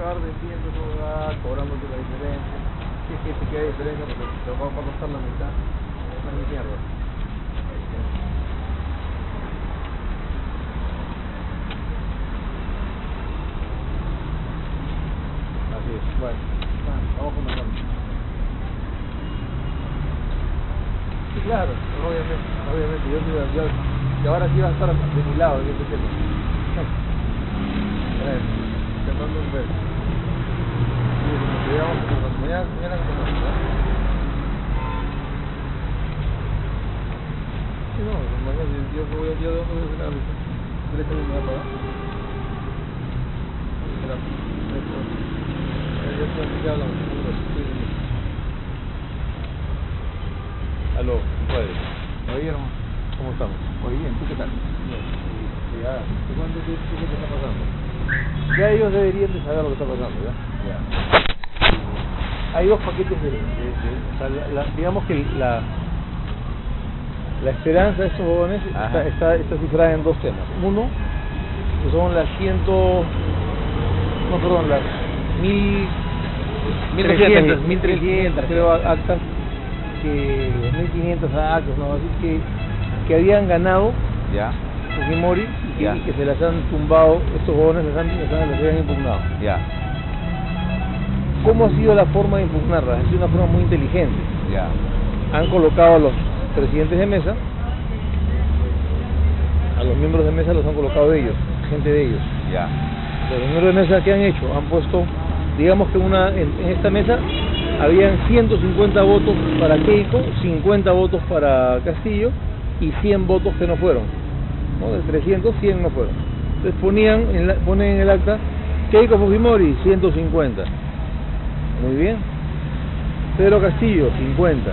pagar vendiendo eso, cobrándote la diferencia. Si es que te queda diferencia porque te va a costar la mitad, no es mierda. Así es, bueno, vamos comenzando. Sí, claro, obviamente, yo y ahora sí vas a estar de mi lado, yo te sepa. Te mando un beso. Sí, como te digamos, mañana comenzamos, ¿no? Sí, no, mañana yo voy a hacer la vista. ¿Crees que me va a pagar? Gracias. Yo estoy aquí hablando. Aló, padre. Oye, hermano, ¿cómo estamos? Muy bien, ¿tú qué tal? Bien. Ya, ¿qué está pasando? Ya ellos deberían de saber lo que está pasando, ¿ya? Hay dos paquetes o sea, digamos que la esperanza de estos jóvenes está cifrada en dos temas. Uno, que son las las 1300 creo actas, 1500 actas, ¿no? Así que habían ganado Fujimori y que se las han tumbado, estos jóvenes las habían impugnado. ¿Cómo ha sido la forma de impugnarlas? Ha sido una forma muy inteligente. Han colocado a los presidentes de mesa, a los miembros de mesa los han colocado ellos, gente de ellos. Los miembros de mesa, ¿qué han hecho? Han puesto, digamos que en esta mesa habían 150 votos para Keiko, 50 votos para Castillo y 100 votos que no fueron, ¿no? De 300, 100 no fueron. Entonces ponen en el acta Keiko Fujimori 150, muy bien. Pedro Castillo 50,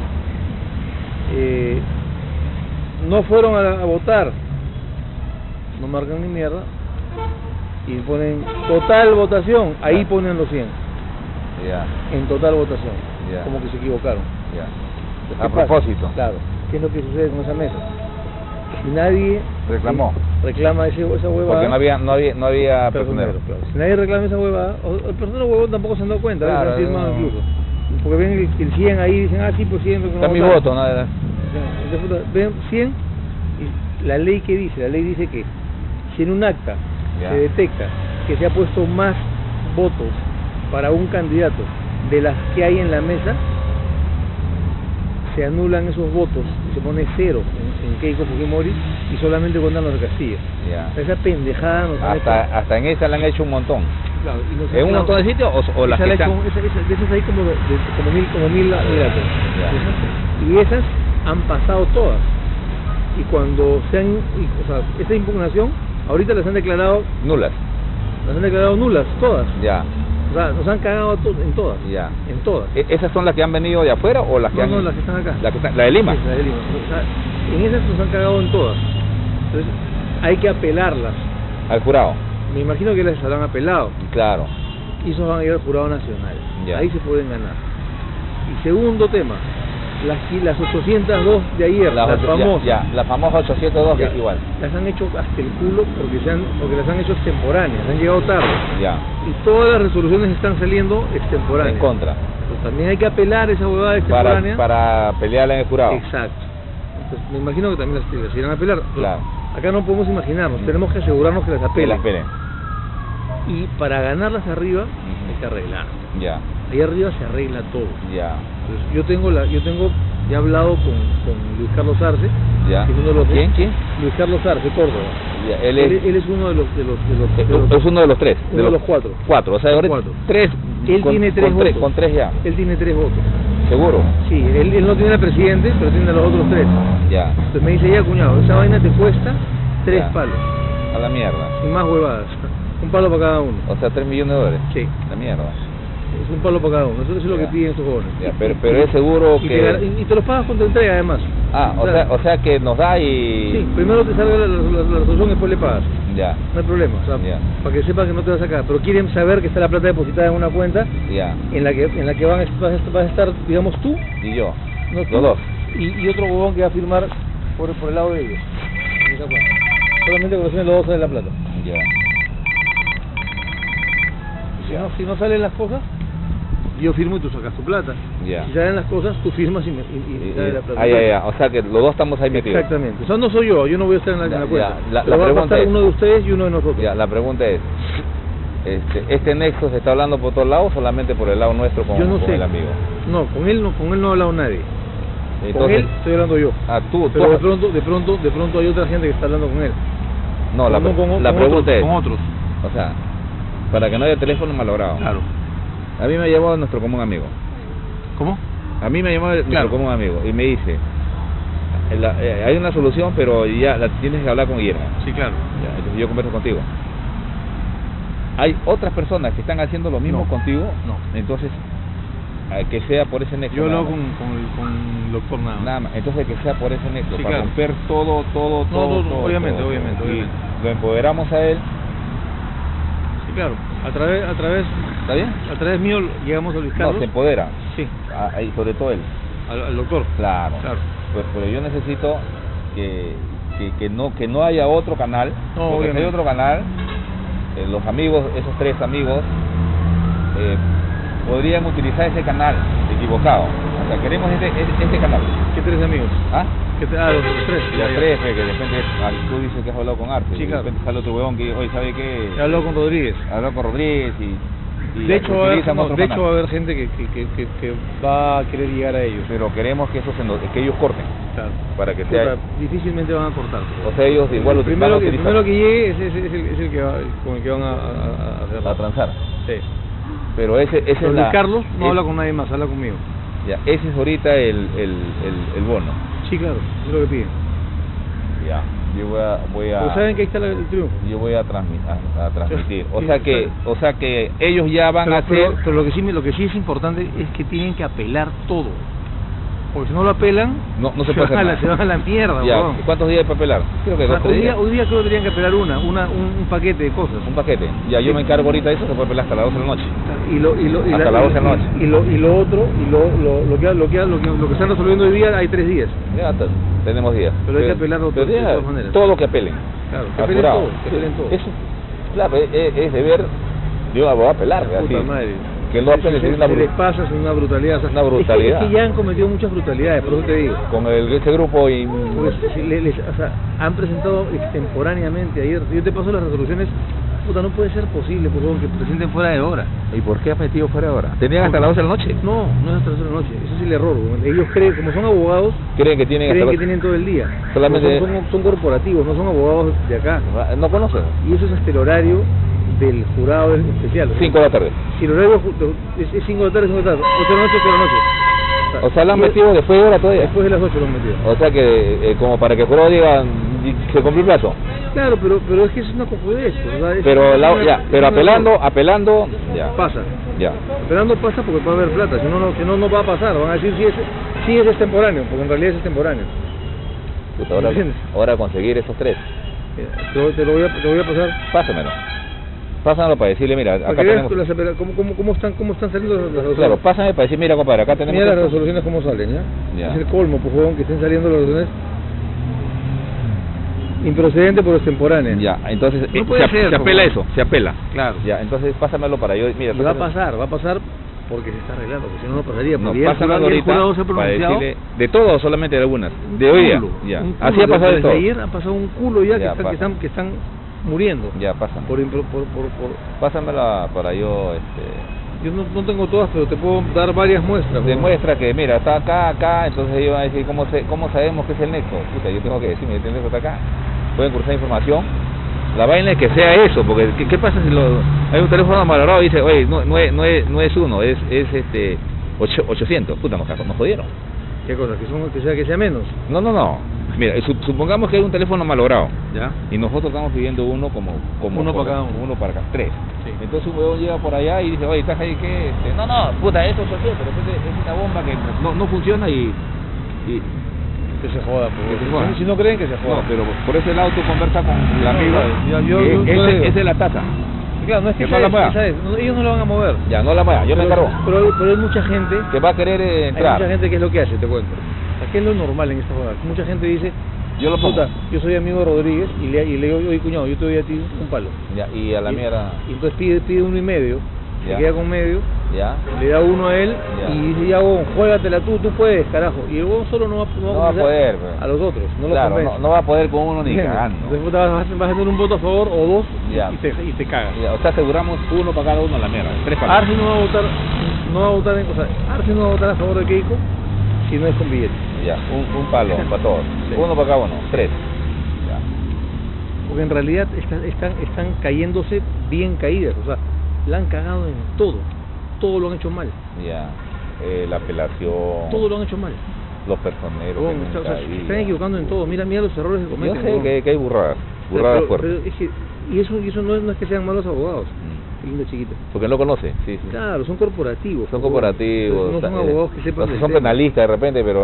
no fueron a votar, no marcan ni mierda y ponen total votación, ahí ponen los 100 en total votación, como que se equivocaron. A propósito. Claro, ¿qué es lo que sucede con esa mesa? Si nadie reclama esa huevada, porque no había personero. Claro. Si nadie reclama esa huevada, el personero huevón tampoco se han dado cuenta, claro, se han firmado incluso. Porque ven el 100 ahí y dicen, sí, pues 100. Está mi voto, ¿no? Ven 100 y la ley que dice, que si en un acta se detecta que se ha puesto más votos para un candidato de las que hay en la mesa, se anulan esos votos y se pone 0 en Keiko Fujimori y solamente cuentan los de Castillo. Esa pendejada nos hasta en esa le han hecho un montón. Claro, ¿En un montón de sitios o las que están? De esas hay como mil actos. Y esas han pasado todas. Y cuando esa impugnación, ahorita las han declarado nulas. Las han declarado nulas, todas. O sea, nos han cagado en todas. En todas. ¿Esas son las que han venido de afuera o las que No, las que están acá. La de Lima. Sí, la de Lima. O sea, en esas nos han cagado en todas. Entonces, hay que apelarlas al jurado. Me imagino que las habrán apelado. Claro. Y esos van a ir al jurado nacional. Ahí se pueden ganar. Y segundo tema, las 802 de ayer, las famosas. La famosa 802 que es igual. Las han hecho hasta el culo porque las han hecho extemporáneas, han llegado tarde. Y todas las resoluciones están saliendo extemporáneas. En contra. Pues también hay que apelar esa huevada extemporánea. Para pelearla en el jurado. Exacto. Entonces, me imagino que también las irán a apelar. Claro. Acá no podemos imaginarnos, tenemos que asegurarnos que las apelen. Y para ganarlas arriba hay que arreglar. Ahí arriba se arregla todo. Entonces, yo he hablado con Luis Carlos Arce, que es uno de los ¿Quién? Luis Carlos Arce, Córdoba. Él es uno de los es uno de los tres. Uno de los cuatro. O sea, tres. Él tiene 3 votos. Con 3 ya. Él tiene 3 votos. ¿Seguro? Sí, él no tiene al presidente, pero tiene a los otros 3. Entonces me dice, cuñado, esa vaina te cuesta 3 palos. A la mierda. Y más huevadas. Un palo para cada uno. O sea, $3 millones. Sí. La mierda. Es un palo para cada uno. Eso es lo que piden estos jóvenes. Pero es seguro que... Y te los pagas cuando te entrega, además. O sea que nos da y... Sí, primero te salga la resolución y después le pagas. No hay problema. O sea, para que sepas que no te vas a sacar. Pero quieren saber que está la plata depositada en una cuenta en la que vas a estar, digamos, tú y yo. No, los dos. Y otro huevón que va a firmar por el lado de ellos. En esa cuenta. Solamente cuando tienen los dos de la plata. Si no salen las cosas, yo firmo y tú sacas tu plata. Si salen las cosas, tú firmas y sale la plata. O sea que los dos estamos ahí metidos. Exactamente. Eso no soy yo no voy a estar en la cuenta. La va a pregunta estar es, uno de ustedes y uno de nosotros. La pregunta es, ¿este nexo se está hablando por todos lados o solamente por el lado nuestro con el amigo? No, con él no ha hablado nadie. Entonces, con él estoy hablando yo. Pero de pronto hay otra gente que está hablando con él. No, la pregunta es, con otros. O sea, para que no haya teléfono malogrado. Claro. A mí me ha llamado nuestro común amigo. ¿Cómo? A mí me ha llamado nuestro común amigo y me dice, hay una solución, pero ya la tienes que hablar con Guillermo. Sí, claro. Ya, entonces yo converso contigo. ¿Hay otras personas que están haciendo lo mismo contigo? No. Entonces, que sea por ese nexo. Yo hablo con el doctor nada más. Entonces que sea por ese nexo, sí, para romper todo. Obviamente. Lo empoderamos a él. Sí, claro. A través. ¿Está bien? A través mío llegamos a Luis Carlos. No, se empodera. Sí. Y sobre todo él. Al doctor. Claro. Pues, pero yo necesito que no haya otro canal. No, porque si hay otro canal, los amigos, esos 3 amigos, podrían utilizar ese canal equivocado. O sea, queremos este canal. ¿Qué 3 amigos? Los 3. Ya 3, que de repente tú dices que has hablado con Arce. Sí, claro. De repente sale otro huevón que hoy sabe que... He hablado con Rodríguez. Habló con Rodríguez y de hecho va a haber gente que va a querer llegar a ellos. Pero queremos que que ellos corten. Claro. Para que sea... Difícilmente van a cortar. O sea, ellos igual el primero que llegue es el que con el que van a transar. Sí. Pero ese es Luis Carlos no habla con nadie más, habla conmigo. Ya, ese es ahorita el bono. Sí, claro, es lo que piden. Ya, yo voy a pues saben que ahí está el triunfo. Yo voy a transmitir. O sea que ellos ya van a hacer... Pero lo que sí es importante es que tienen que apelar todo. Porque si no lo apelan, no se puede hacer nada. Se van a la mierda. Ya, ¿cuántos días para apelar? Creo que 2 o 3 días. Hoy día creo que tendrían que apelar un paquete de cosas. Un paquete. Ya, yo me encargo ahorita de eso, se puede apelar hasta las 12 de la noche. Hasta las 12 de la noche. Y lo otro, lo que están resolviendo hoy día, hay 3 días. Ya, tenemos días. Pero hay que apelarlo de todas maneras. Todo lo que apelen. Claro, que apelen todo. Eso, claro, es deber, yo voy a apelar. Puta madre. Que lo apelen se les pasa, es una brutalidad. Una brutalidad. Es que ya han cometido muchas brutalidades, por eso te digo. Con ese grupo y... Pues, han presentado extemporáneamente ayer. Yo te paso las resoluciones. Puta, no puede ser posible, por favor, que presenten fuera de hora. ¿Y por qué ha metido fuera de hora? ¿Tenían hasta las 12 de la noche? No es hasta las 12 de la noche. Eso es el error. Ellos creen, como son abogados, creen que tienen todo el día. Solamente... Son corporativos, no son abogados de acá. No conocen. Y eso es hasta el horario del jurado especial. 5 de la tarde. Si el horario es 5 de la tarde, 5 de la tarde. 8 de la noche, 8 de la noche. O sea, lo han metido después de hora todavía. Después de las 8 lo han metido. O sea que, como para que el jurado diga, se cumplió el plazo. Claro, pero es que es una cojudez. Pero apelando, ya. Pasa. Ya. Apelando pasa porque va a haber plata. Si no va a pasar. Van a decir si es extemporáneo, porque en realidad es extemporáneo. Puta, ahora conseguir esos 3. Te lo voy a pasar. Pásamelo para decirle, mira, para acá tenemos... ¿Cómo están saliendo las resoluciones? Claro, pásame para decir, mira, compadre, acá tenemos... Mira las resoluciones cómo salen, ¿ya? Es el colmo, por favor, que estén saliendo las resoluciones improcedente por extemporánea. Ya, entonces se apela eso, se apela. Claro. Ya, entonces pásamelo para yo... Mira, va a pasar porque se está arreglando, porque si no, no pasaría. No, pásamelo ahorita para decirle... De todo, solamente de algunas. De hoy día. Ya. Así ha pasado de todo. Ayer ha pasado un culo ya que están muriendo. Ya, pásame. Pásamela para yo... Yo no tengo todas, pero te puedo dar varias muestras. Demuestra que, mira, está acá, entonces ellos van a decir, ¿cómo sabemos que es el nexo? Puta, yo tengo que decir, mira, el nexo está acá. Pueden cruzar información. La vaina es que sea eso, porque ¿qué pasa si hay un teléfono malogrado y dice, oye, no es uno, es 800? Puta, nos jodieron. ¿Qué cosa? ¿Que sea menos? No. Mira, supongamos que hay un teléfono malogrado, ¿ya? Y nosotros estamos pidiendo uno como uno para cada uno. Uno para cada 3. Sí. Entonces un huevón llega por allá y dice, oye, ¿estás ahí qué? No, puta, eso es 800, pero es una bomba que no funciona y que se joda, porque si no creen que se joda. No, pero por ese lado tú conversas con el amigo, esa es la tasa. Claro, no es que no la mueva. Ellos no la van a mover. Ya, no la mueva, yo me encargo. Pero hay mucha gente que va a querer entrar. Hay mucha gente que es lo que hace, te cuento. ¿Qué es lo normal en esta jugada? Mucha gente dice, yo soy amigo de Rodríguez y le digo, oye cuñado, yo te doy a ti un palo. Ya, y a la mierda. Y entonces pide 1,5 se queda con medio, le da uno a él y dice, ya huevón, juégatela tú puedes, carajo. Y el huevón solo no va a poder a los otros, no lo convence. No va a poder con uno ni cagando. Entonces vas a tener un voto a favor o dos y te cagas. O sea, aseguramos uno para cada uno a la mierda. Arce no va a votar, Arce no va a votar a favor de Keiko si no es con billete. Ya, un palo para todos. Sí. Uno para cada uno, 3. Ya. Porque en realidad están cayéndose bien caídas, o sea, la han cagado en todo lo han hecho mal. Ya, la apelación. Todo lo han hecho mal. Los personeros. Se están equivocando en todo. Mira los errores que cometen. Yo sé que hay burradas fuertes. Y eso no es que sean malos abogados. Lindo chiquito. Porque no conoce, sí. Claro, son corporativos. Son corporativos. No son abogados que sepan. Son penalistas de repente, pero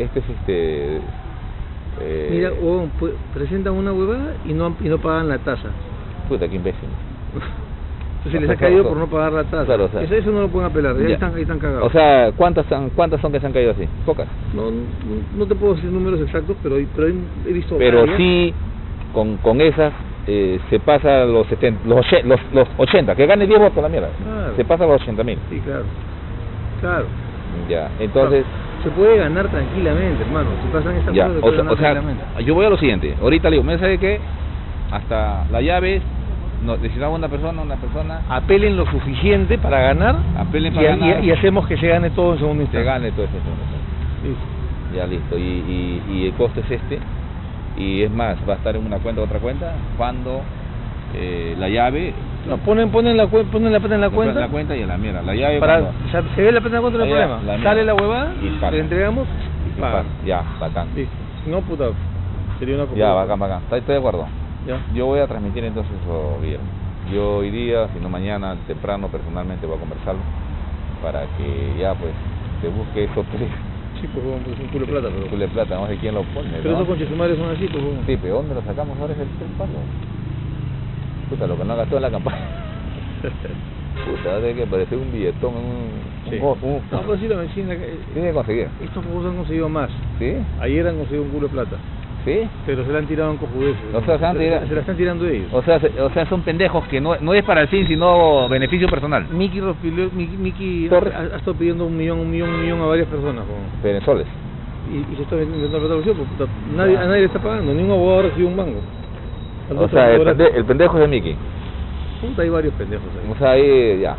mira, presentan una huevada y no pagan la tasa. Puta, qué imbécil. Entonces les ha caído por no pagar la tasa. Claro, o sea, eso no lo pueden apelar, ahí están cagados. O sea, ¿cuántas son que se han caído así? Pocas. No te puedo decir números exactos, pero he visto. Pero varias. Sí, con esas se pasa los 80, que gane 10 votos la mierda. Claro. Se pasa a los 80.000. Sí, claro. Ya, entonces. Se puede ganar tranquilamente, hermano. Si pasan estas cosas, se puede ganar tranquilamente. Yo voy a lo siguiente. Ahorita le digo, ¿me sabe qué? Hasta la llave. Necesitamos una persona. Apelen lo suficiente para ganar. Ganar. Y hacemos que se gane todo en segundo instante. Se gane todo en segundo instante. Listo. Ya listo. Y el costo es este. Y es más, va a estar en una cuenta o otra cuenta. Cuando la llave. No, ponen la plata en la cuenta. La cuenta y en la mierda. La llave. O sea, se ve la plata en la cuenta, no hay problema. Sale la huevada, le entregamos y paga. Ya, bacán. Listo. Si no, puta, sería una cosa. Ya, bacán. Estoy de acuerdo. ¿Ya? Yo voy a transmitir entonces eso bien. Yo hoy día, si no mañana, temprano, personalmente voy a conversarlo para que ya pues se busque esos 3. Sí, pues un culo de plata. Un culo de plata, no sé quién lo pone. Pero esos conches sumares son así, pues. Sí, pero ¿dónde lo sacamos ahora? Es el 3 palos. Puta, lo que no gastó en la campaña. Puta, va a tener que parecer un billetón, no, pero sí, tiene que conseguir. Estos juegos han conseguido más. ¿Sí? Ayer han conseguido un culo de plata. ¿Sí? Pero se la han tirado en cojudeces. O sea, se la están tirando ellos. O sea, son pendejos que no es para el fin, sino beneficio personal. Miki ha estado pidiendo un millón a varias personas. Pero en soles. Y se está vendiendo la plata, pues, a nadie le está pagando, ni un abogado recibe un mango. O sea, el pendejo es de Miki. Puta, hay varios pendejos ahí. O sea, ahí ya.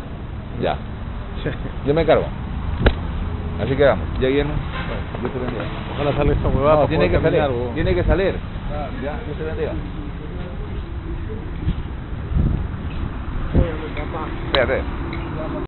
Yo me encargo. Así que vamos, ya Guillermo. Dios te bendiga. Ojalá salga esta huevada. No, tiene que salir. Ya, Dios te bendiga. Espérate.